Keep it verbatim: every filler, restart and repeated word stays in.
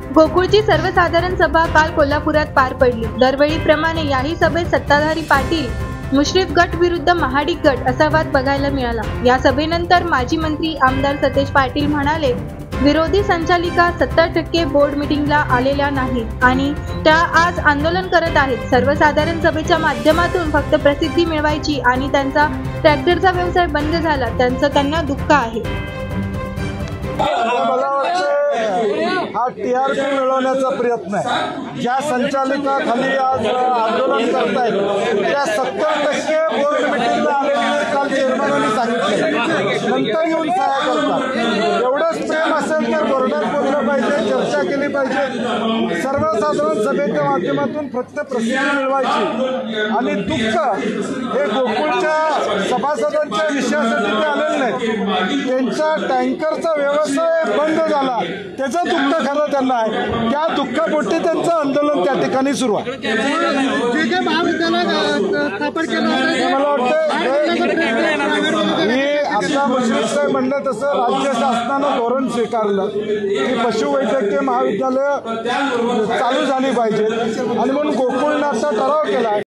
गोकुळची सर्वसाधारण सभा काल कोल्हापुरात पार पडली। दरवेळीप्रमाणे याही सभेत सत्ताधारी पाटील मुश्रीफ गट विरुद्ध महाडिक गट असा वाद बघायला मिळाला। या सभेनंतर माजी मंत्री आमदार सतेज पाटील म्हणाले, विरोधी संचालिका सत्तर टक्के बोर्ड मीटिंगला आलेल्या नाहीत आणि त्या आज आंदोलन करत आहेत। सर्वसाधारण सभेच्या माध्यमातून फक्त प्रसिद्धी मिळवायची आणि त्यांचा ट्रॅक्टरचा व्यवसाय बंद झाला त्यांचं त्यांना दुःख आहे। हा टी आर पी मिळवण्याचा प्रयत्न आहे। ज्या संचालिका खाली आज आंदोलन करतायत त्या सत्तर टक्के बोर्ड मिटिंगला आलेले काल चेअरमॅनांनी सांगितले, नंतर येऊन सहाय्य करतात। एवढंच प्रेम असेल तर बोर्डात बोललं पाहिजे, चर्चा केली पाहिजे। सर्वसाधारण सभेच्या माध्यमातून फक्त प्रसिद्धी मिळवायची आणि दुःख हे गोकुळच्या सभासदांच्या विषयासाठी ते आलेले नाहीत। त्यांचा टँकरचा व्यवसाय बंद झाला त्याचं दुःख खरं त्यांना आहे। त्या दुःखापोटी त्यांचं आंदोलन त्या ठिकाणी सुरू आहे। मला वाटतं मी आता मुश्रीफ साहेब म्हणलं तसं राज्य शासनानं धोरण स्वीकारलं की पशुवैद्यकीय महाविद्यालय चालू झाली पाहिजे आणि म्हणून गोकुळनं असा ठराव केला।